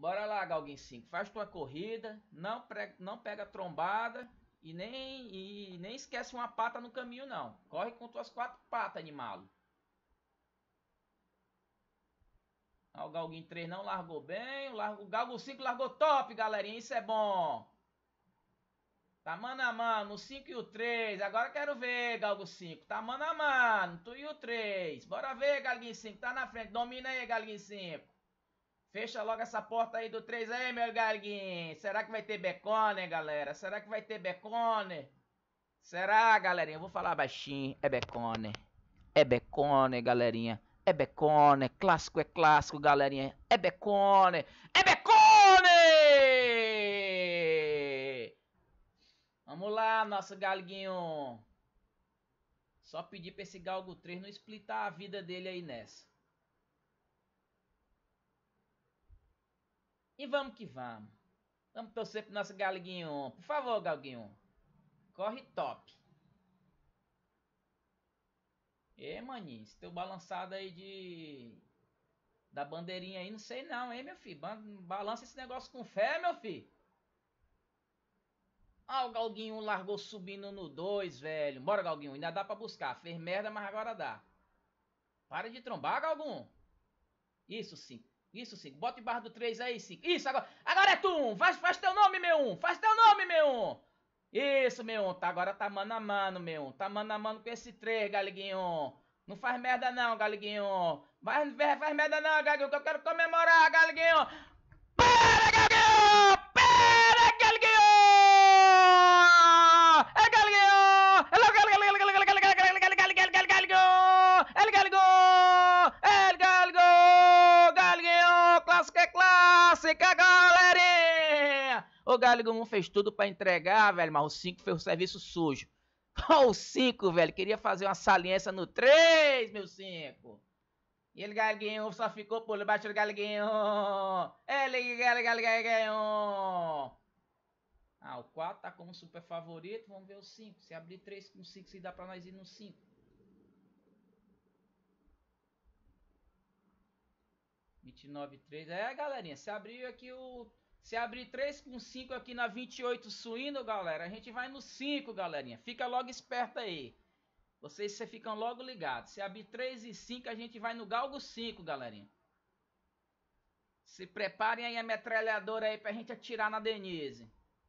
Bora lá, Galguin 5. Faz tua corrida, não pega trombada e nem esquece uma pata no caminho, não. Corre com tuas 4 patas, animalo. O Galguin 3 não largou bem. O Galgo 5 largou top, galerinha. Isso é bom. Tá mano a mano, o 5 e o 3. Agora quero ver, Galgo 5. Tá mano a mano, tu e o 3. Bora ver, Galguin 5. Tá na frente. Domina aí, Galguin 5. Fecha logo essa porta aí do 3 aí, meu Galguin. Será que vai ter Becone, galera? Será que vai ter Becone? Será, galerinha? Eu vou falar baixinho. É Becone. É Becone, galerinha. É Becone. Clássico é clássico, galerinha. É Becone. É Becone! Vamos lá, nosso galguinho. Só pedir pra esse Galgo 3 não splitar a vida dele aí nessa. E vamos que vamos. Vamos torcer pro nosso galguinho. Por favor, galguinho. Corre top. Maninho, esse teu balançado aí da bandeirinha aí, não sei não, hein, meu filho. Balança esse negócio com fé, meu filho. Ah, o Galguinho largou subindo no 2, velho. Bora, Galguinho, ainda dá pra buscar. Fez merda, mas agora dá. Para de trombar, Galgum. Isso sim. Isso sim. Bota embaixo do 3 aí, sim. Isso, agora. Agora é tu, um. Faz teu nome, meu um. Faz teu nome, meu um. Isso, meu um. Tá, agora tá mano a mano, meu um. Tá mano a mano com esse 3, Galguinho. Não faz merda não, Galguinho. Faz merda não, Galguinho, que eu quero comemorar, Galguinho. Para, Galguinho! Para, Galguinho! É Galguinho! É Galguinho! Clássica é clássica, galerinha! O Galguinho fez tudo pra entregar, velho, mas o 5 fez o serviço sujo. O 5, velho, queria fazer uma saliência no 3, meu 5. E ele Galguinho só ficou por baixo do Galguinho. Ele Galguinho. Ah, o 4 tá como super favorito. Vamos ver o 5. Se abrir 3 com 5, se dá pra nós ir no 5. 29,3. É, galerinha, se abrir aqui o... Se abrir 3 com 5 aqui na 28 suíno, galera, a gente vai no 5, galerinha. Fica logo esperto aí. Vocês ficam logo ligados. Se abrir 3 e 5, a gente vai no Galgo 5, galerinha. Se preparem aí a metralhadora aí pra gente atirar na Denise.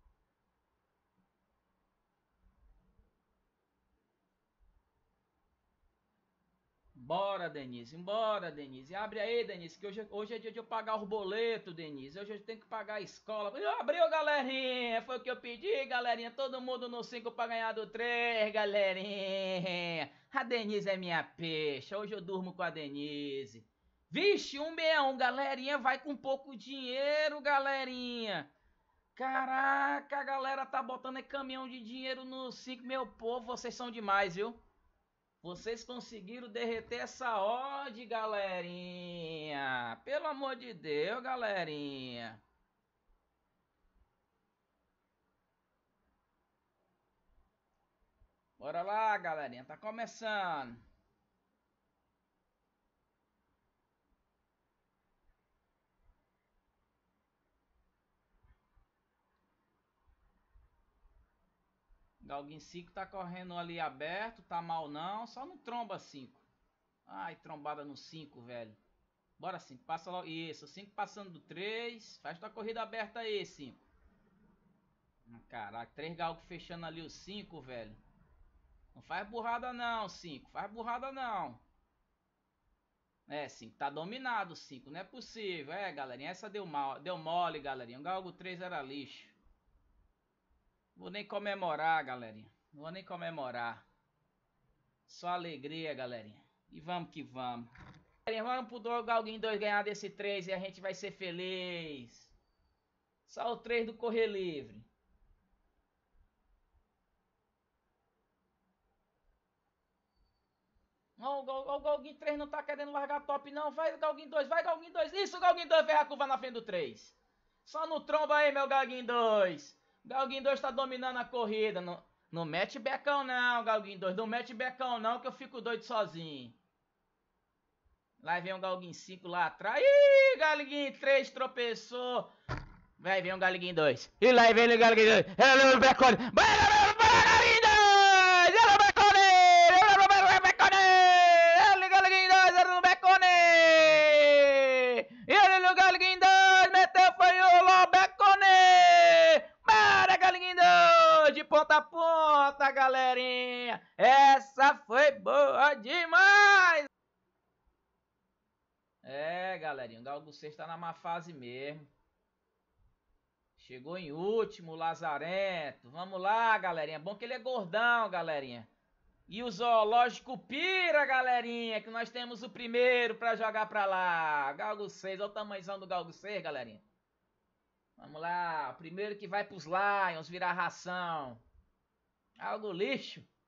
Bora, Denise. Bora, Denise. Abre aí, Denise, que hoje é dia de eu pagar os boletos, Denise. Hoje eu tenho que pagar a escola. Abriu, galerinha. Foi o que eu pedi, galerinha. Todo mundo no 5 pra ganhar do 3, galerinha. A Denise é minha peixe. Hoje eu durmo com a Denise. Vixe, 161, galerinha. Vai com pouco dinheiro, galerinha. Caraca, a galera tá botando caminhão de dinheiro no 5. Meu povo, vocês são demais, viu? Vocês conseguiram derreter essa odd, galerinha. Pelo amor de Deus, galerinha. Bora lá, galerinha. Tá começando. Galguin 5 tá correndo ali aberto. Tá mal não. Só não tromba 5. Ai, trombada no 5, velho. Bora 5. Passa logo. Isso. 5 passando do 3. Faz tua corrida aberta aí, 5. Caraca. 3 galgos fechando ali o 5, velho. Não faz burrada não, 5. Faz burrada não. É, 5. Tá dominado, 5. Não é possível. É, galerinha. Essa deu mole, galerinha. O Galgo 3 era lixo. Vou nem comemorar, galerinha. Não vou nem comemorar. Só alegria, galerinha. E vamos que vamos. Galerinha, vamos pro Galguin 2 ganhar desse 3 e a gente vai ser feliz. Só o 3 do correr livre. O Galguin 3 não tá querendo largar top não. Vai Galguin 2, vai Galguin 2. Isso, o Galguin 2 fez a curva na frente do 3. Só no tromba aí, meu Galguin 2. Galguin 2 tá dominando a corrida. Não mete becão não, Galguin 2. Não mete becão não, que eu fico doido sozinho. Lá vem um Galguinho 5 lá atrás. Ih, Galguinho 3 tropeçou. Vai vir um Galguinho 2. E lá vem o Galguinho 2. Ele no Becone. Vai, Galguinho 2. Ele no Becone. Ele no Becone. Ele Galguinho 2. Ele no Becone. Ele no Galguinho 2. Meteu foi o Becone. Para, Galguinho 2. De ponta a ponta, galerinha. Essa foi boa demais. É, galerinha, o Galgo 6 tá na má fase mesmo. Chegou em último, o Lazarento. Vamos lá, galerinha. Bom que ele é gordão, galerinha. E o Zoológico Pira, galerinha, que nós temos o primeiro pra jogar pra lá. Galgo 6, olha o tamanhozão do Galgo 6, galerinha. Vamos lá, o primeiro que vai pros Lions virar ração. Algo lixo.